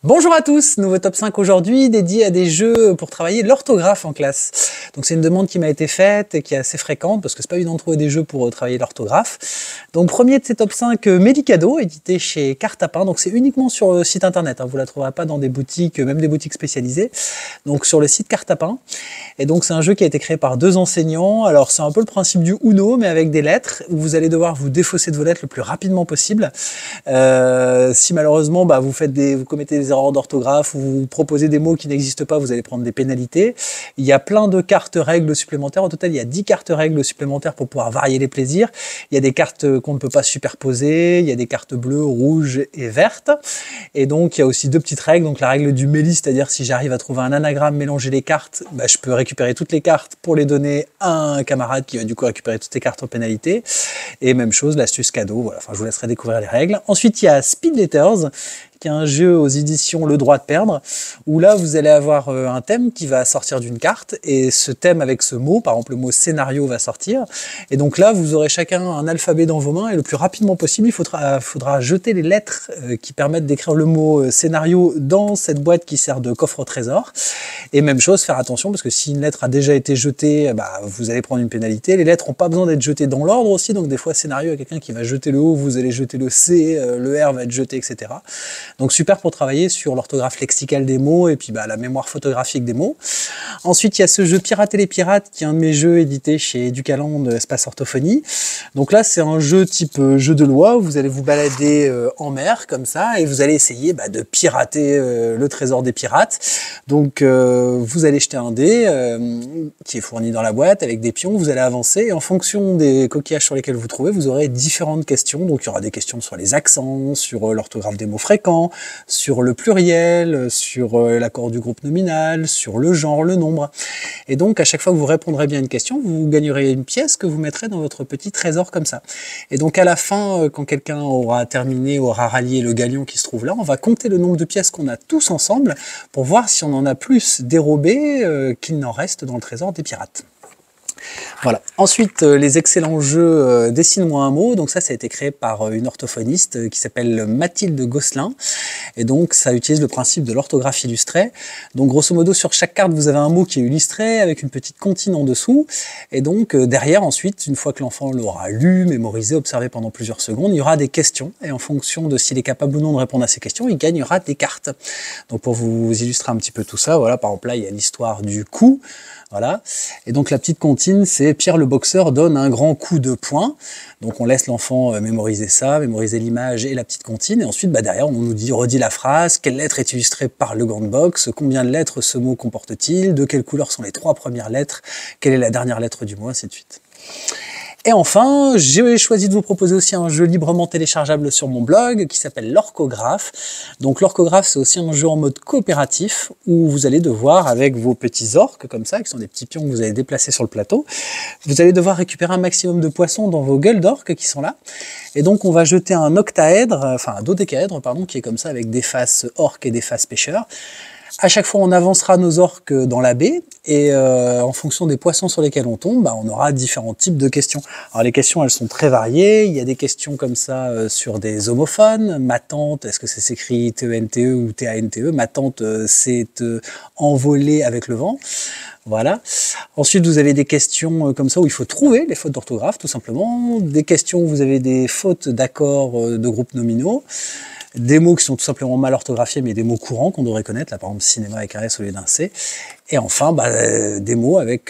Bonjour à tous, nouveau top 5 aujourd'hui dédié à des jeux pour travailler l'orthographe en classe. Donc c'est une demande qui m'a été faite et qui est assez fréquente parce que c'est pas évident de trouver des jeux pour travailler l'orthographe. Donc premier de ces top 5, Mélicado, édité chez Carte à Pain. Donc c'est uniquement sur le site internet, vous la trouverez pas dans des boutiques, même des boutiques spécialisées. Donc sur le site Carte à Pain. Et donc c'est un jeu qui a été créé par 2 enseignants. Alors c'est un peu le principe du Uno mais avec des lettres où vous allez devoir vous défausser de vos lettres le plus rapidement possible. Si malheureusement vous commettez des erreurs d'orthographe ou vous proposez des mots qui n'existent pas, vous allez prendre des pénalités. Il y a plein de cartes règles supplémentaires. Au total, il y a 10 cartes règles supplémentaires pour pouvoir varier les plaisirs. Il y a des cartes qu'on ne peut pas superposer. Il y a des cartes bleues, rouges et vertes. Et donc, il y a aussi 2 petites règles. Donc, la règle du méli, c'est-à-dire si j'arrive à trouver un anagramme, mélanger les cartes, je peux récupérer toutes les cartes pour les donner à un camarade qui va du coup récupérer toutes les cartes en pénalité. Et même chose, l'astuce cadeau. Voilà. Enfin, je vous laisserai découvrir les règles. Ensuite, il y a Speed Letters, qui est un jeu aux éditions Le Droit de Perdre, où là vous allez avoir un thème qui va sortir d'une carte, et ce thème avec ce mot, par exemple le mot scénario va sortir, et donc là vous aurez chacun un alphabet dans vos mains, et le plus rapidement possible il faudra jeter les lettres qui permettent d'écrire le mot scénario dans cette boîte qui sert de coffre au trésor. Et même chose, faire attention, parce que si une lettre a déjà été jetée, vous allez prendre une pénalité. Les lettres n'ont pas besoin d'être jetées dans l'ordre aussi, donc des fois scénario, il y a quelqu'un qui va jeter le O, vous allez jeter le C, le R va être jeté, etc. Donc super pour travailler sur l'orthographe lexicale des mots et puis la mémoire photographique des mots. Ensuite, il y a ce jeu Pirater les pirates, qui est un de mes jeux édités chez Educaland Espace Orthophonie. Donc là, c'est un jeu type jeu de loi, où vous allez vous balader en mer, comme ça, et vous allez essayer de pirater le trésor des pirates. Donc vous allez jeter un dé qui est fourni dans la boîte avec des pions, vous allez avancer, et en fonction des coquillages sur lesquels vous trouvez, vous aurez différentes questions. Donc il y aura des questions sur les accents, sur l'orthographe des mots fréquents, sur le pluriel, sur l'accord du groupe nominal, sur le genre, le nombre. Et donc, à chaque fois que vous répondrez bien à une question, vous gagnerez une pièce que vous mettrez dans votre petit trésor comme ça. Et donc, à la fin, quand quelqu'un aura terminé, aura rallié le galion qui se trouve là, on va compter le nombre de pièces qu'on a tous ensemble pour voir si on en a plus dérobé qu'il n'en reste dans le trésor des pirates. Voilà. Ensuite, les excellents jeux Dessine-moi un mot. Donc ça a été créé par une orthophoniste qui s'appelle Mathilde Gosselin. Et donc, ça utilise le principe de l'orthographe illustrée. Donc, grosso modo, sur chaque carte, vous avez un mot qui est illustré avec une petite comptine en dessous. Et donc, derrière, ensuite, une fois que l'enfant l'aura lu, mémorisé, observé pendant plusieurs secondes, il y aura des questions. Et en fonction de s'il est capable ou non de répondre à ces questions, il gagnera des cartes. Donc, pour vous illustrer un petit peu tout ça, voilà, par exemple, là, il y a l'histoire du coup. Voilà. Et donc la petite comptine, c'est Pierre le boxeur donne un grand coup de poing. Donc on laisse l'enfant mémoriser ça, mémoriser l'image et la petite comptine. Et ensuite, derrière, on nous redit la phrase, quelle lettre est illustrée par le gant de boxe, combien de lettres ce mot comporte-t-il, de quelle couleur sont les 3 premières lettres, quelle est la dernière lettre du mot, ainsi de suite. Et enfin, j'ai choisi de vous proposer aussi un jeu librement téléchargeable sur mon blog qui s'appelle l'Orcographe. Donc l'Orcographe, c'est aussi un jeu en mode coopératif où vous allez devoir, avec vos petits orques comme ça, qui sont des petits pions que vous allez déplacer sur le plateau, vous allez devoir récupérer un maximum de poissons dans vos gueules d'orques qui sont là. Et donc on va jeter un octaèdre, un dodécaèdre, qui est comme ça avec des faces orques et des faces pêcheurs. À chaque fois, on avancera nos orques dans la baie et en fonction des poissons sur lesquels on tombe, on aura différents types de questions. Alors les questions, elles sont très variées. Il y a des questions comme ça sur des homophones. Ma tante, est-ce que ça s'écrit T-E-N-T-E ou T-A-N-T-E? Ma tante s'est envolée avec le vent. Voilà. Ensuite, vous avez des questions comme ça où il faut trouver les fautes d'orthographe, tout simplement. Des questions où vous avez des fautes d'accords de groupes nominaux. Des mots qui sont tout simplement mal orthographiés, mais des mots courants qu'on devrait connaître, là par exemple cinéma avec un S au lieu d'un C. Et enfin, des mots avec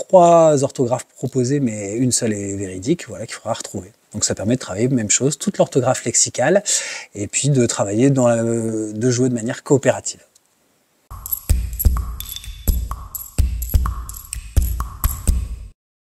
3 orthographes proposées, mais une seule est véridique, voilà, qu'il faudra retrouver. Donc ça permet de travailler, même chose, toute l'orthographe lexicale, et puis de travailler de jouer de manière coopérative.